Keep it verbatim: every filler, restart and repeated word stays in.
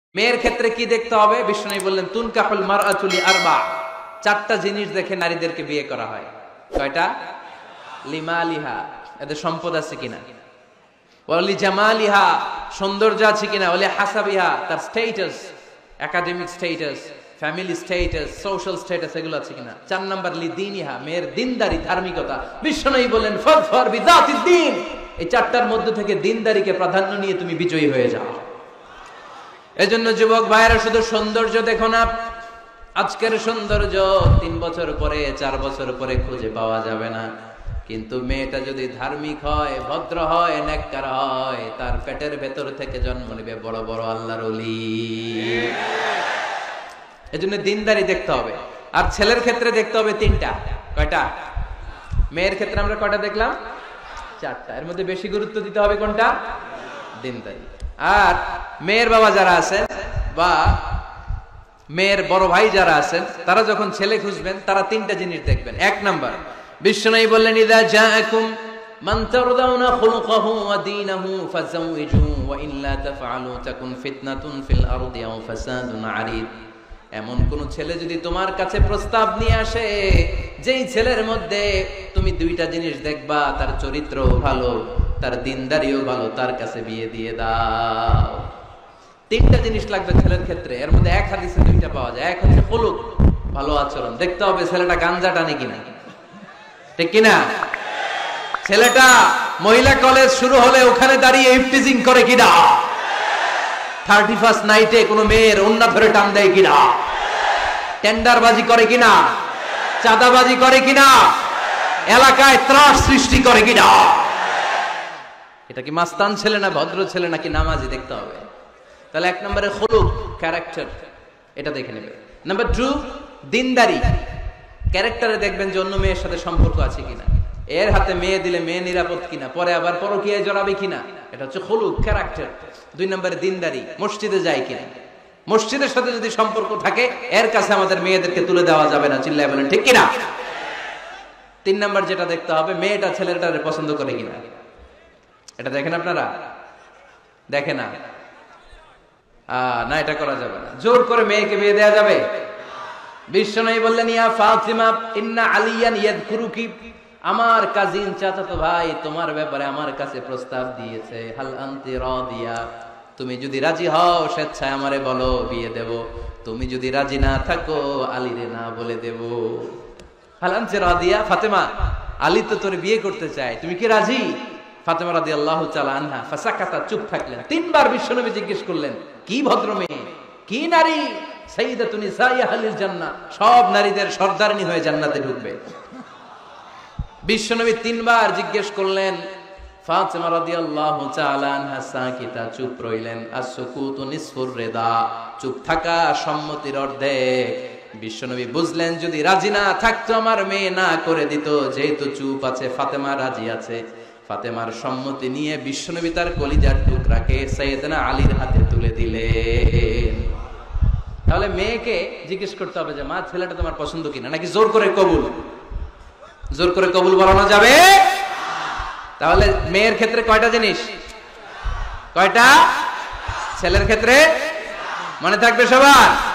মেয়ের ক্ষেত্রে কি দেখতে হবে? বিষ্ণু বললেন তুনকাহুল মারআতু লিআরবা, চারটা জিনিস দেখে নারীদেরকে বিয়ে করা হয়। কয়টা? লিমালিহা, এদের সম্পদ আছে কিনা, ওয়ালি জামালিহা, সৌন্দর্য আছে কিনা, ওয়ালি হাসাবিহা, তার status, academic status, family status, social status এগুলো আছে কিনা। চার নাম্বার লিদিনিহা, মেয়ের দিনদারি, ধার্মিকতা। বিষ্ণু বললেন ফাযফার বিযাতিদ দ্বীন, এই চারটার মধ্যে থেকে দিনদারিকে প্রাধান্য নিয়ে তুমি বিজয়ী হয়ে যাও। এজন্য যুবক ভাইয়েরা শুধু সৌন্দর্য দেখো না, আজকের সৌন্দর্য তিন বছর পরে চার বছর পরে খুঁজে পাওয়া যাবে না, কিন্তু মেয়েটা যদি ধার্মিক হয়, ভদ্র হয়, নেককার হয়, তার পেটের ভেতর থেকে জন্ম নেবে বড় বড় আল্লাহর ওলি। এজন্য দিনদারি দেখতে হবে। আর ছেলের ক্ষেত্রে দেখতে হবে তিনটা। কয়টা? মেয়ের ক্ষেত্রে আমরা কয়টা দেখলাম? চারটা। এর মধ্যে বেশি গুরুত্ব দিতে হবে কোনটা? দিনদারি। আর মেয়ের বাবা যারা আছেন বা মেয়ের বড় ভাই যারা আছেন, তারা যখন ছেলে খুঁজবেন তারা তিনটা জিনিস দেখবেন। এক নাম্বার, বিশ্বনবী বললেন ইযা জাআকুম মান তারদাউনা খুলুকাহু ওয়া দীনাহু ফাযাওইজুহু ওয়া ইল্লা তাফআলু তাকুন ফিতনাতুন ফিল আরদি আও ফাসাদুন আরিদ। এমন কোন ছেলে যদি তোমার কাছে প্রস্তাব নিয়ে আসে, যেই ছেলের মধ্যে তুমি দুইটা জিনিস দেখবা, তার চরিত্র ভালো, তার দিনদারিও ভালো, তার কাছে বিয়ে দিয়ে দাও। তিনটা জিনিস লাগবে ছেলের ক্ষেত্রে। এর মধ্যে এক হাদিসে দুইটা পাওয়া যায়। এক হচ্ছে খুলুক, ভালো আচরণ। দেখতে হবে ছেলেটা গাঞ্জা টানে কিনা, ঠিক কিনা? ছেলেটা মহিলা কলেজ শুরু হলে ওখানে দাঁড়িয়ে ইফটিজিং করে কিনা, থার্টি ফার্স্ট নাইটে কোনো মেয়ের ওন্না ধরে টান দেয় কিনা, টেন্ডারবাজি করে কিনা, চাঁদাবাজি করে কিনা, এলাকায় ত্রাস সৃষ্টি করে কিনা। এটা কি মাস্তান ছেলে না ভদ্র ছেলে নাকি নামাজি দেখতে হবে। তাহলে এক নম্বরে খুলুক, ক্যারেক্টার, এটা দেখে নেবে। নাম্বার টু, দিনদারি, ক্যারেক্টারে দেখবেন যে অন্য মেয়ের সাথে সম্পর্ক আছে কিনা, এর হাতে মেয়ে দিলে মেয়ে নিরাপদ কিনা, পরে আবার পরকীয়ায় জড়াবে কিনা। এটা হচ্ছে খুলুক, ক্যারেক্টার। দুই নম্বরে দিনদারি, মসজিদে যায় কিনা। মসজিদের সাথে যদি সম্পর্ক থাকে, এর কাছে আমাদের মেয়েদেরকে তুলে দেওয়া যাবে না, চিল্লায় বলেন ঠিক কিনা। তিন নম্বর যেটা দেখতে হবে, মেয়েটা ছেলেটারে পছন্দ করে কিনা। এটা দেখেন আপনারা? দেখে না? না, এটা করা যাবে না। জোর করে মেয়েকে বিয়ে দেওয়া যাবে? বিশ্বনবী বললেন ইয়া ফাতিমা ইন্না আলিয়ান ইয়াযকুরুকি, আমার কাজিন চাচাতো ভাই তোমার ব্যাপারে আমার কাছে প্রস্তাব দিয়েছে। হাল আনতি রাদিয়া, তুমি যদি রাজি হও স্বেচ্ছায় আমারে বলো, বিয়ে দেব। তুমি যদি রাজি না থাকো আলীরে না বলে দেব। হাল আনতি রাদিয়া, ফাতেমা আলী তো তোর বিয়ে করতে চায়, তুমি কি রাজি? ফাতেমা রাদিয়াল্লাহু তাআলা আনহা ফাসাকাতা, চুপ থাকলেন। তিনবার বিশ্বনবী জিজ্ঞেস করলেন, কি ভদ্র মেয়ে, কি নারী, সাইয়্যিদাতু নিসাই আহলিল জান্নাহ, সব নারীদের সর্দারিনী হয়ে জান্নাতে ঢুকবে। বিশ্বনবী তিনবার জিজ্ঞেস করলেন। ফাতেমা রাদিয়াল্লাহু তাআলা আনহা সাকিতা, চুপ রইলেন। as-sukutu nisfur রিদা, চুপ থাকা সম্মতির অর্ধেক। বিশ্বনবী বুঝলেন যদি রাজি না থাকতো আমার মেয়ে না করে দিত, যেহেতু চুপ আছে, ফাতেমা রাজি আছে। ফাতেমার সম্মতি নিয়ে বিশ্বনবী তার কলিজার টুকরাকে সাইয়েদনা আলীর হাতে তুলে দিলেন। তাহলে মেয়েকে জিজ্ঞেস করতে হবে যে মা, ছেলেটা তোমার পছন্দ কিনা, নাকি জোর করে কবুল? জোর করে কবুল বলানো যাবে? তাহলে মেয়ের ক্ষেত্রে কয়টা জিনিস? কয়টা? ছেলের ক্ষেত্রে মনে থাকবে সবার?